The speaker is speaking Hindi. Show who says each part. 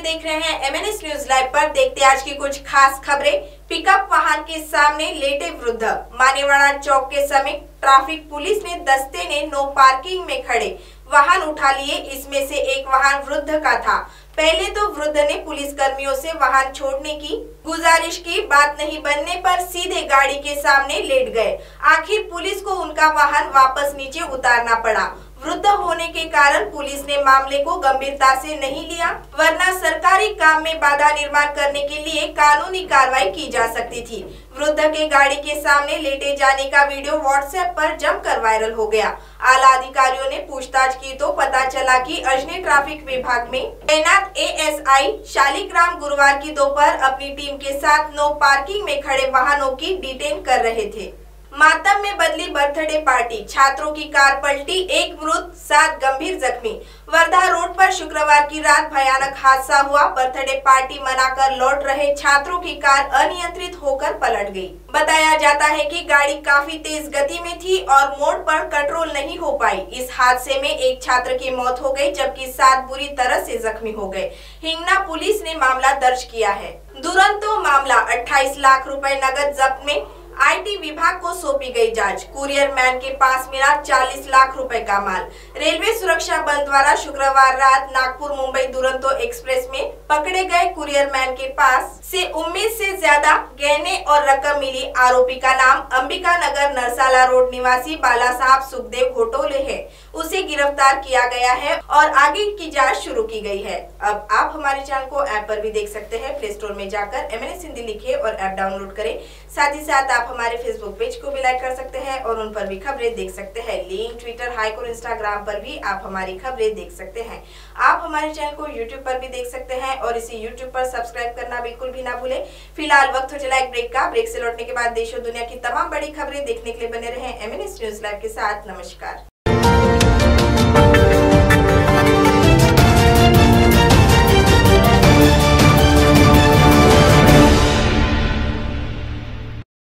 Speaker 1: देख रहे हैं एमएनएस न्यूज लाइव पर। देखते आज की कुछ खास खबरें। पिकअप वाहन के सामने लेटे वृद्ध। मानेवाड़ा चौक के समीप ट्रैफिक पुलिस ने दस्ते ने नो पार्किंग में खड़े वाहन उठा लिए। इसमें से एक वाहन वृद्ध का था। पहले तो वृद्ध ने पुलिस कर्मियों से वाहन छोड़ने की गुजारिश की। बात नहीं बनने पर सीधे गाड़ी के सामने लेट गए। आखिर पुलिस को उनका वाहन वापस नीचे उतारना पड़ा। वृद्ध होने के कारण पुलिस ने मामले को गंभीरता से नहीं लिया, वरना सरकारी काम में बाधा निर्माण करने के लिए कानूनी कार्रवाई की जा सकती थी। वृद्ध के गाड़ी के सामने लेटे जाने का वीडियो व्हाट्सएप पर जमकर वायरल हो गया। आला अधिकारियों ने पूछताछ की तो पता चला कि अजनी ट्रैफिक विभाग में तैनात एएसआई शालिग्राम गुरुवार की दोपहर अपनी टीम के साथ नो पार्किंग में खड़े वाहनों की डिटेन कर रहे थे। मातम में बदली बर्थडे पार्टी। छात्रों की कार पलटी, एक मृत 7 गंभीर जख्मी। वर्धा रोड पर शुक्रवार की रात भयानक हादसा हुआ। बर्थडे पार्टी मनाकर लौट रहे छात्रों की कार अनियंत्रित होकर पलट गई। बताया जाता है कि गाड़ी काफी तेज गति में थी और मोड़ पर कंट्रोल नहीं हो पाई। इस हादसे में एक छात्र की मौत हो गई, जबकि 7 बुरी तरह से जख्मी हो गए। हिंगना पुलिस ने मामला दर्ज किया है। दुरंतो मामला। 28 लाख रुपए नगद जब्त में आईटी विभाग को सौंपी गई जांच। कुरियर मैन के पास मिला 40 लाख रुपए का माल। रेलवे सुरक्षा बल द्वारा शुक्रवार रात नागपुर मुंबई दुरंतो एक्सप्रेस में पकड़े गए कुरियर मैन के पास से उम्मीद से ज्यादा गहने और रकम मिली। आरोपी का नाम अंबिका नगर नरसाला रोड निवासी बाला साहब सुखदेव घोटोले है। उसे गिरफ्तार किया गया है और आगे की जांच शुरू की गई है। अब आप हमारे चैनल को ऐप पर भी देख सकते हैं। प्ले स्टोर में जाकर एमएनएस हिंदी लिखिए और ऐप डाउनलोड करें। साथ ही साथ आप हमारे फेसबुक पेज को भी लाइक कर सकते हैं और उन पर भी खबरें देख सकते हैं। लिंक ट्विटर, हाइक और इंस्टाग्राम पर भी आप हमारी खबरें देख सकते हैं। आप हमारे चैनल को यूट्यूब पर भी देख सकते हैं और इसे यूट्यूब पर सब्सक्राइब करना बिल्कुल भी ना भूलें। फिलहाल वक्त हो चला एक ब्रेक का। ब्रेक से लौटने के बाद देश और दुनिया की तमाम बड़ी खबरें देखने के लिए बने रहें एमएनएस न्यूज लाइव के साथ। नमस्कार।